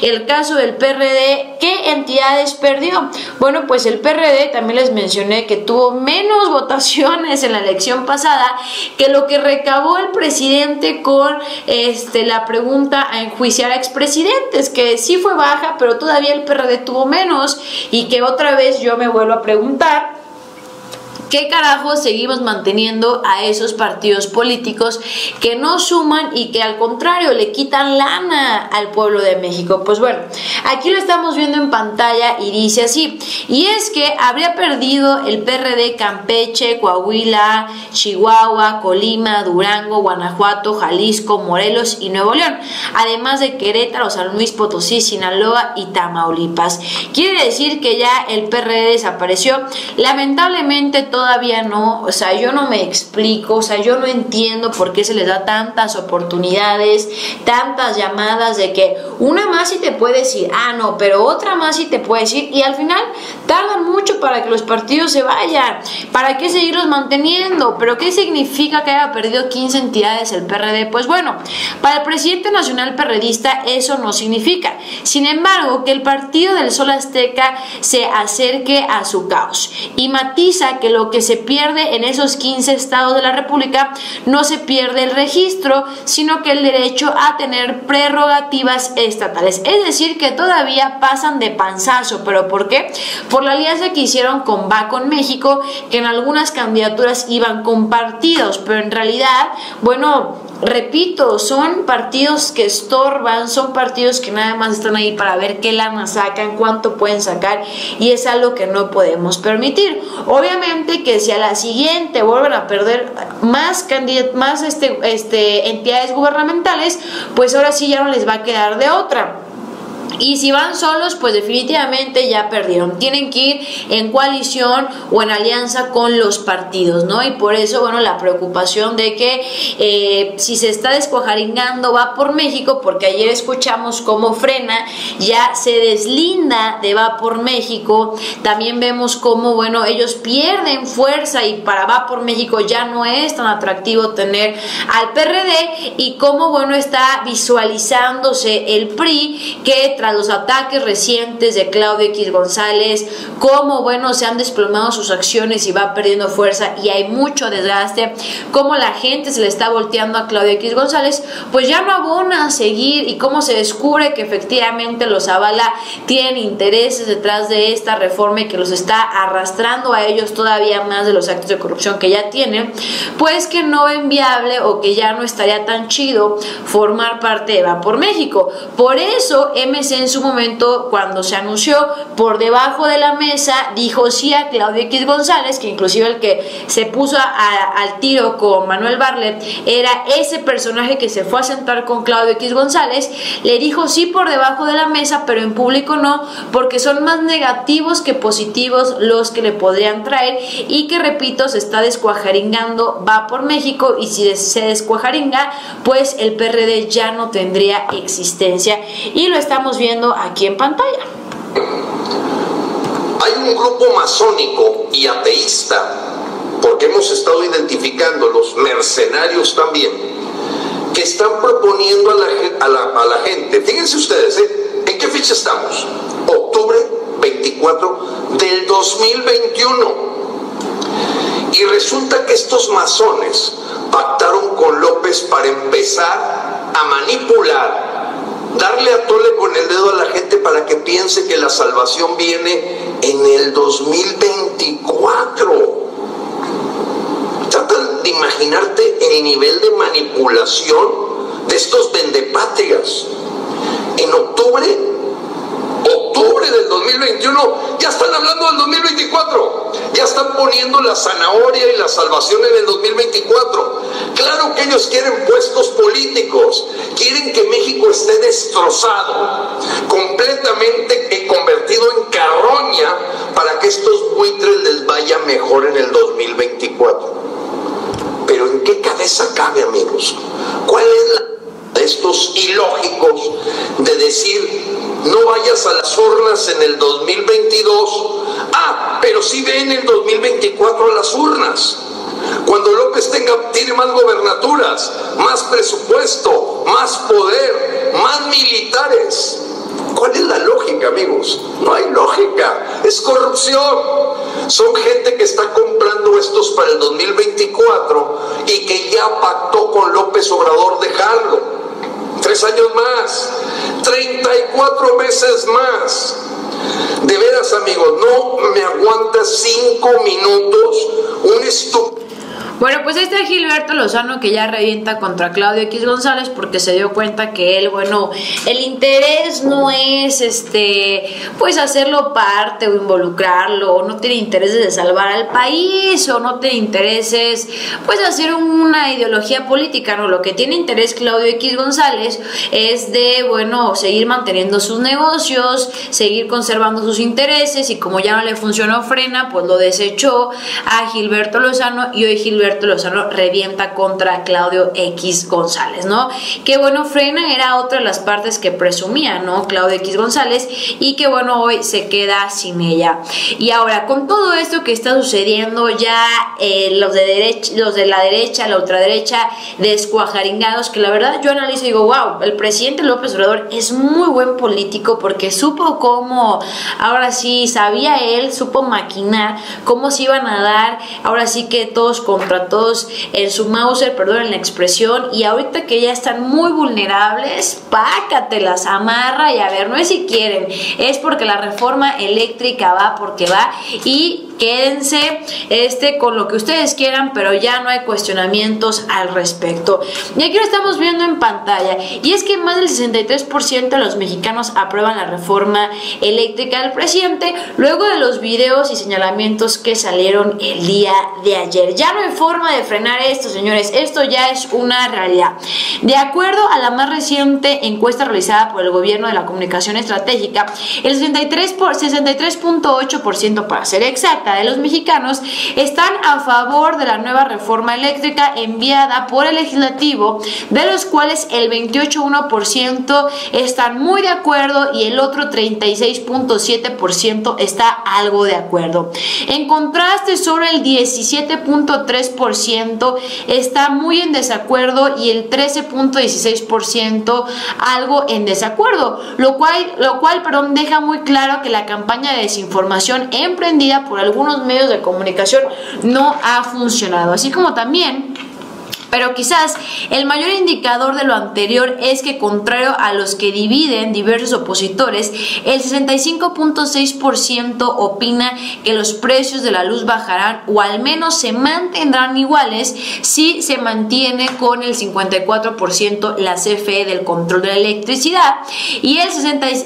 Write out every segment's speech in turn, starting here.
El caso del PRD, ¿qué entidades perdió? Bueno, pues el PRD, también les mencioné que tuvo menos votaciones en la elección pasada que lo que recabó el presidente con la pregunta a enjuiciar a expresidentes, que sí fue baja, pero todavía el PRD tuvo menos, y que otra vez yo me vuelvo a preguntar, ¿qué carajo seguimos manteniendo a esos partidos políticos que no suman y que al contrario le quitan lana al pueblo de México? Pues bueno, aquí lo estamos viendo en pantalla y dice así, y es que habría perdido el PRD Campeche, Coahuila, Chihuahua, Colima, Durango, Guanajuato, Jalisco, Morelos y Nuevo León, además de Querétaro, San Luis Potosí, Sinaloa y Tamaulipas. Quiere decir que ya el PRD desapareció. Lamentablemente todavía no, o sea, yo no me explico, o sea, yo no entiendo por qué se les da tantas oportunidades, tantas llamadas de que una más y te puede decir, no, pero otra más y te puede decir, y al final tardan mucho para que los partidos se vayan. ¿Para qué seguirlos manteniendo? ¿Pero qué significa que haya perdido 15 entidades el PRD? Pues bueno, para el presidente nacional perredista eso no significa. Sin embargo, que el Partido del Sol Azteca se acerque a su caos, y matiza que lo que se pierde en esos 15 estados de la República no se pierde el registro, sino que el derecho a tener prerrogativas estatales. Es decir, que todavía pasan de panzazo. ¿Pero por qué? Por la alianza que hicieron con Va con México, que en algunas candidaturas iban con partidos, pero en realidad, bueno, repito, son partidos que estorban, son partidos que nada más están ahí para ver qué lana sacan, cuánto pueden sacar, y es algo que no podemos permitir. Obviamente que si a la siguiente vuelven a perder más entidades gubernamentales, pues ahora sí ya no les va a quedar de otra. Y si van solos, pues definitivamente ya perdieron. Tienen que ir en coalición o en alianza con los partidos, ¿no? Y por eso, bueno, la preocupación de que si se está descuajaringando Va por México, porque ayer escuchamos cómo Frena ya se deslinda de Va por México. También vemos cómo, bueno, ellos pierden fuerza y para Va por México ya no es tan atractivo tener al PRD, y cómo, bueno, está visualizándose el PRI, que tras los ataques recientes de Claudio X González, cómo, bueno, se han desplomado sus acciones y va perdiendo fuerza y hay mucho desgaste, cómo la gente se le está volteando a Claudio X González, pues ya no abona a seguir, y cómo se descubre que efectivamente los Zavala tienen intereses detrás de esta reforma y que los está arrastrando a ellos todavía más de los actos de corrupción que ya tienen, pues que no ven viable o que ya no estaría tan chido formar parte de Va por México. Por eso MC en su momento, cuando se anunció, por debajo de la mesa dijo sí a Claudio X González, que inclusive el que se puso al tiro con Manuel Bartlett era ese personaje que se fue a sentar con Claudio X González. Le dijo sí por debajo de la mesa, pero en público no, porque son más negativos que positivos los que le podrían traer, y que, repito, se está descuajaringando Va por México, y si se descuajaringa, pues el PRD ya no tendría existencia, y lo estamos viendo aquí en pantalla. Hay un grupo masónico y ateísta, porque hemos estado identificando los mercenarios también, que están proponiendo a la gente, fíjense ustedes, ¿en qué fecha estamos? Octubre 24 del 2021. Y resulta que estos masones pactaron con López para empezar a manipular, darle a tole con el dedo a la gente para que piense que la salvación viene en el 2024. Tratan de imaginarte el nivel de manipulación de estos vendepatrias. En octubre del 2021 ya están hablando del 2024, ya están poniendo la zanahoria y la salvación en el 2024. Claro que ellos quieren puestos políticos, quieren que México esté destrozado, completamente convertido en carroña, para que estos buitres les vaya mejor en el 2024. Pero ¿en qué cabeza cabe, amigos? ¿Cuál es de estos ilógicos de decir no vayas a las urnas en el 2022, pero sí ve en el 2024 a las urnas, cuando López tiene más gobernaturas, más presupuesto, más poder, más militares? ¿Cuál es la lógica, amigos? No hay lógica, es corrupción. Son gente que está comprando estos para el 2024 y que ya pactó con López Obrador dejarlo. 3 años más, 34 meses más. De veras, amigos, no me aguanta 5 minutos un estúpido. Bueno, pues ahí está Gilberto Lozano, que ya revienta contra Claudio X González porque se dio cuenta que él, bueno, el interés no es pues hacerlo parte o involucrarlo, o no tiene intereses de salvar al país, o no tiene intereses pues de hacer una ideología política, no, lo que tiene interés Claudio X González es de, bueno, seguir manteniendo sus negocios, seguir conservando sus intereses, y como ya no le funcionó Frena, pues lo desechó a Gilberto Lozano, y hoy Gilberto Lozano revienta contra Claudio X González, ¿no? Que bueno, Frena era otra de las partes que presumía, ¿no? Claudio X González, y que bueno, hoy se queda sin ella. Y ahora, con todo esto que está sucediendo, ya los de la derecha, la ultraderecha, descuajaringados, que la verdad yo analizo y digo, wow, el presidente López Obrador es muy buen político porque supo cómo, ahora sí, sabía él, supo maquinar cómo se iban a dar, ahora sí que todos contra todos en su Mauser, perdón la expresión, y ahorita que ya están muy vulnerables, pácatelas, amarra, y a ver, no es si quieren, es porque la reforma eléctrica va porque va, y quédense con lo que ustedes quieran, pero ya no hay cuestionamientos al respecto. Y aquí lo estamos viendo en pantalla, y es que más del 63% de los mexicanos aprueban la reforma eléctrica del presidente, luego de los videos y señalamientos que salieron el día de ayer. Ya no hay forma de frenar esto, señores, esto ya es una realidad. De acuerdo a la más reciente encuesta realizada por el Gobierno de la Comunicación Estratégica, el 63.8% para ser exacta de los mexicanos están a favor de la nueva reforma eléctrica enviada por el legislativo, de los cuales el 28.1% están muy de acuerdo y el otro 36.7% está algo de acuerdo. En contraste, solo el 17.3% está muy en desacuerdo y el 13.16% algo en desacuerdo, lo cual deja muy claro que la campaña de desinformación emprendida por algunos medios de comunicación no ha funcionado, así como también. Pero quizás el mayor indicador de lo anterior es que, contrario a los que dividen diversos opositores, el 65.6% opina que los precios de la luz bajarán o al menos se mantendrán iguales si se mantiene con el 54% la CFE del control de la electricidad, y el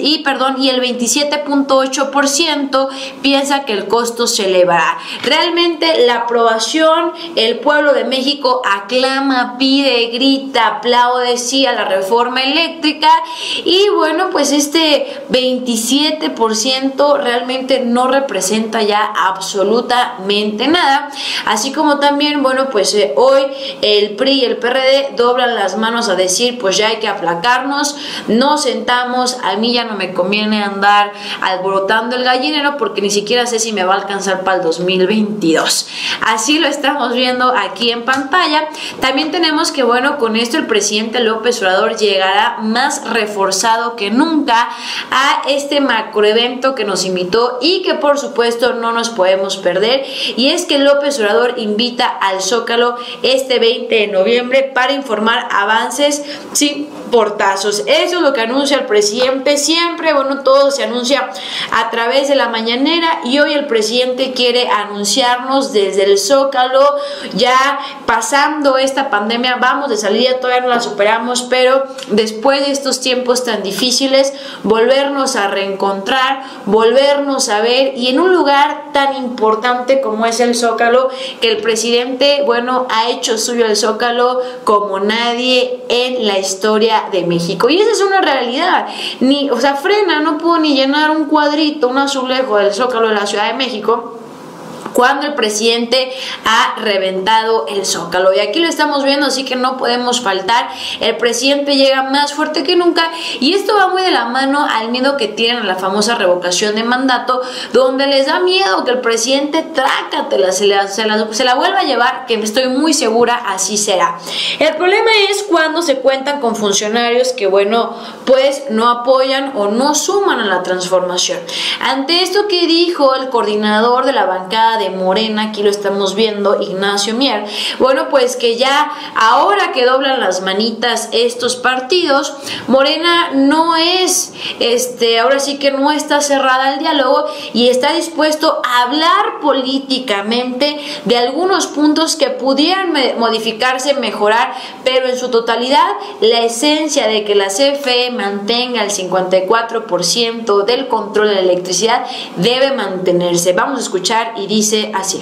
27.8% piensa que el costo se elevará. Realmente la aprobación, el pueblo de México aclama, pide, grita, aplaude sí a la reforma eléctrica, y bueno, pues 27% realmente no representa ya absolutamente nada, así como también, bueno, pues hoy el PRI y el PRD doblan las manos a decir, pues ya hay que aplacarnos, nos sentamos, a mí ya no me conviene andar alborotando el gallinero porque ni siquiera sé si me va a alcanzar para el 2022. Así lo estamos viendo aquí en pantalla. También tenemos que, bueno, con esto el presidente López Obrador llegará más reforzado que nunca a este macroevento que nos invitó y que por supuesto no nos podemos perder, y es que López Obrador invita al Zócalo este 20 de noviembre para informar avances sin portazos. Eso es lo que anuncia el presidente siempre. Bueno, todo se anuncia a través de la mañanera, y hoy el presidente quiere anunciarnos desde el Zócalo, ya pasando esta pandemia, vamos de salida, todavía no la superamos, pero después de estos tiempos tan difíciles, volvernos a reencontrar, volvernos a ver, y en un lugar tan importante como es el Zócalo, que el presidente, bueno, ha hecho suyo el Zócalo como nadie en la historia de México, y esa es una realidad. Frena no pudo ni llenar un cuadrito, un azulejo del Zócalo de la Ciudad de México, cuando el presidente ha reventado el Zócalo. Y aquí lo estamos viendo, así que no podemos faltar. El presidente llega más fuerte que nunca, y esto va muy de la mano al miedo que tienen a la famosa revocación de mandato, donde les da miedo que el presidente trácatela, se la vuelva a llevar, que estoy muy segura así será. El problema es cuando se cuentan con funcionarios que, bueno, pues no apoyan o no suman a la transformación. Ante esto que dijo el coordinador de la bancada de Morena, aquí lo estamos viendo, Ignacio Mier, bueno, pues que ya ahora que doblan las manitas estos partidos, Morena no es, ahora sí que no está cerrada al diálogo y está dispuesto a hablar políticamente de algunos puntos que pudieran modificarse, mejorar, pero en su totalidad la esencia de que la CFE mantenga el 54% del control de la electricidad debe mantenerse. Vamos a escuchar y dice así.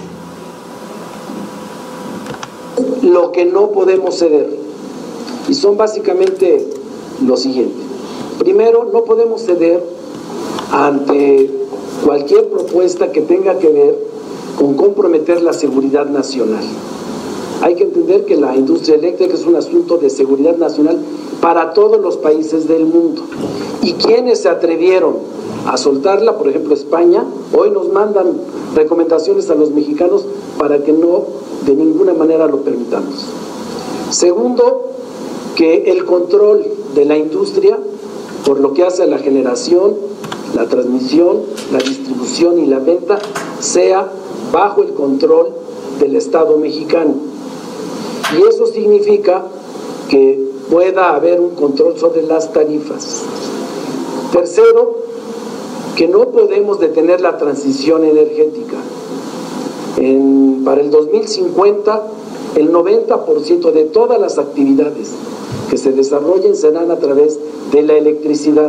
Lo que no podemos ceder, y son básicamente lo siguiente. Primero, no podemos ceder ante cualquier propuesta que tenga que ver con comprometer la seguridad nacional. Hay que entender que la industria eléctrica es un asunto de seguridad nacional para todos los países del mundo. Y quienes se atrevieron a soltarla, por ejemplo España, hoy nos mandan recomendaciones a los mexicanos para que no de ninguna manera lo permitamos. Segundo, que el control de la industria, por lo que hace a la generación, la transmisión, la distribución y la venta, sea bajo el control del Estado mexicano. Y eso significa que pueda haber un control sobre las tarifas. Tercero, que no podemos detener la transición energética. Para el 2050, el 90% de todas las actividades que se desarrollen serán a través de la electricidad.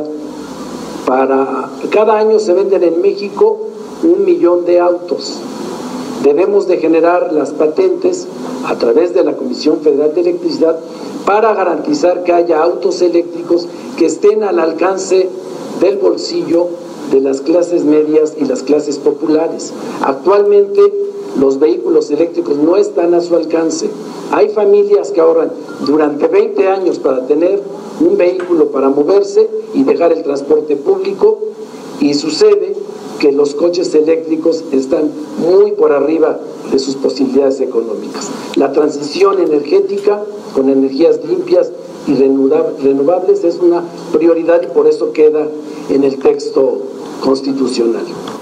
Cada año se venden en México 1 millón de autos. Debemos de generar las patentes a través de la Comisión Federal de Electricidad para garantizar que haya autos eléctricos que estén al alcance del bolsillo de las clases medias y las clases populares. Actualmente los vehículos eléctricos no están a su alcance. Hay familias que ahorran durante 20 años para tener un vehículo para moverse y dejar el transporte público, y sucede que los coches eléctricos están muy por arriba de sus posibilidades económicas. La transición energética con energías limpias y renovables es una prioridad y por eso queda en el texto constitucional.